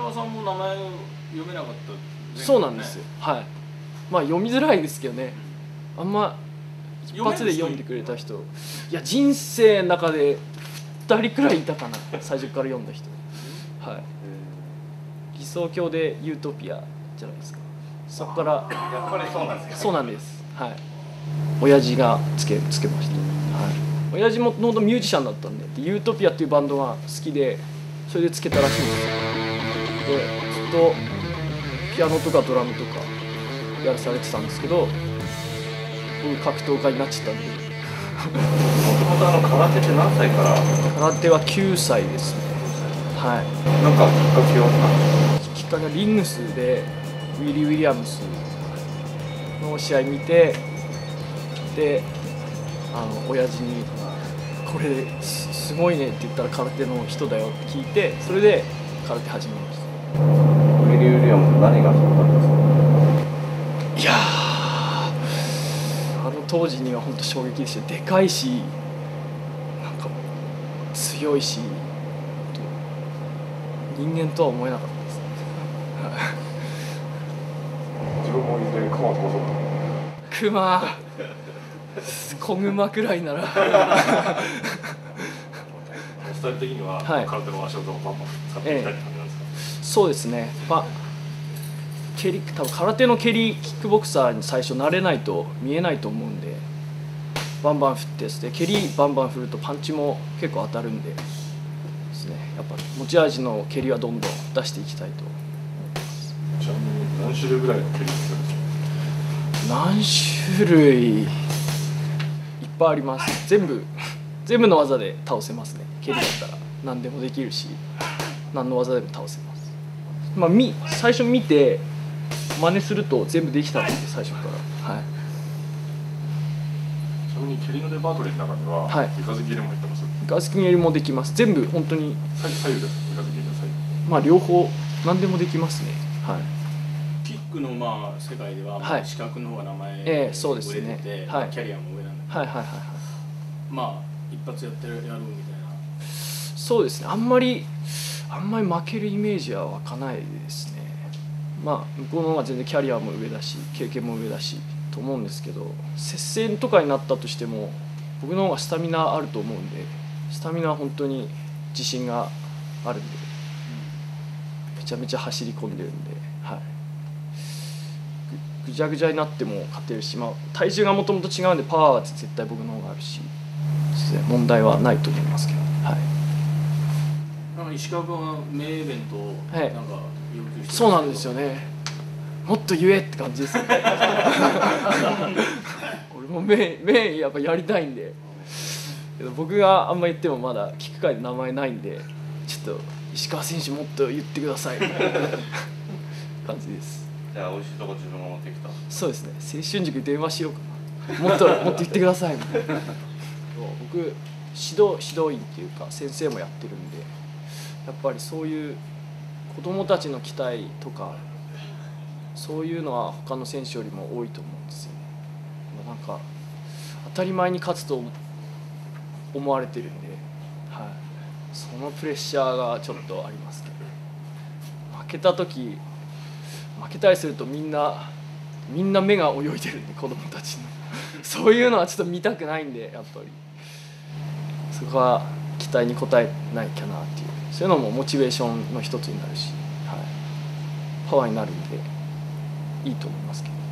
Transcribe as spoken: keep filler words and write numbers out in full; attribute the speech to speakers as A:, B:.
A: 山さんも名前読めなかった、
B: そうなんですよ。はい。まあ読みづらいですけどね。あんま一発で読んでくれた人、いや人生の中でふたりくらいいたかな、最初から読んだ人。はい。理想郷でユートピアじゃないですか。そこから
C: やっぱりそうなんですか。
B: そうなんです。はい。親父がつけつけました。はい。親父もともとミュージシャンだったんで、でユートピアっていうバンドが好きで、それでつけたらしいんですよ。でずっとピアノとかドラムとかやらされてたんですけど、僕格闘家になっちゃったんで。
C: もともとあの空手って何歳から？
B: 空手はきゅうさいですね。はい。
C: なんかきっかけは？
B: きっかけはリングスでウィリー・ウィリアムスの試合見て、であの親父にこれ す, すごいねって言ったら空手の人だよって聞いて、それで空手始めました。
C: ウィリー・ウィリアムズ何がそうなんですか？
B: いやー、あの当時には本当衝撃でした。でかいし、なんか強いし、人間とは思えなかったですね。
C: 自分もいずれ熊と襲う。
B: クマ子グマくらいなら
A: スタイル的には、
B: はい、
A: 空手の足音をバンバン使っていきたいって感じなんですか？
B: ええ、そうですね。まあ蹴り、多分空手の蹴りキックボクサーに最初慣れないと見えないと思うんで、バンバン振ってで蹴りバンバン振るとパンチも結構当たるんでですね、やっぱ持ち味の蹴りはどんどん出していきたいと思います。
A: ちなみに何種類ぐらいの蹴りですか？
B: 何種類いっぱいあります。全部全部の技で倒せますね。蹴りだったら何でもできるし、何の技でも倒せます。まあ、み最初見て真似すると全部できたんで、最初から。はい。
A: ちなみに蹴りのレパートリーの中には、はい、三日月蹴りも入ってます。
B: 三日月蹴りもできます。全部本当に
A: 左右です。三日月蹴りの左右。
B: まあ両方何でもできますね。はい。
D: キックのまあ世界では、まあ、視覚の方が名前が売れてて、
B: ええ、そうですね。
D: はい、キャリアも上なんだけど、
B: はいはいはいはい。
D: まあ一発やってるやるみたいな。
B: そうですね。あんまりあんまり負けるイメージは湧かないですね。まあ向こうの方が全然キャリアも上だし、経験も上だしと思うんですけど、接戦とかになったとしても僕の方がスタミナあると思うんで、スタミナは本当に自信があるんで、めちゃめちゃ走り込んでるんで、はい。ぐちゃぐちゃになっても勝てるし、まあ、体重がもともと違うんでパワーは絶対僕の方があるし、問題はないと思いますけど、はい。
D: なんか石川君は名イベントをなんか要求して、
B: そうなんですよね。もっと言えって感じですよね。俺も名名やっぱやりたいんで、けど僕があんま言ってもまだ聞く回で名前ないんで、ちょっと石川選手もっと言ってくださいみたいな感じです。
C: じゃあ美味しいとこ自分が持ってきた。
B: そうですね。青春塾に電話しようかな。もっともっと言ってくださいみたいな。僕指導指導員っていうか先生もやってるんで、やっぱりそういう子どもたちの期待とかそういうのは他の選手よりも多いと思うんですよね。なんか当たり前に勝つと思われてるんで、はい、そのプレッシャーがちょっとありますけど、負けた時負けたりするとみんなみんな目が泳いでるんで、子どもたちのそういうのはちょっと見たくないんで、やっぱりそこは期待に応えないきゃなっていう、そういうのもモチベーションの一つになるし、はい、パワーになるんでいいと思いますけど。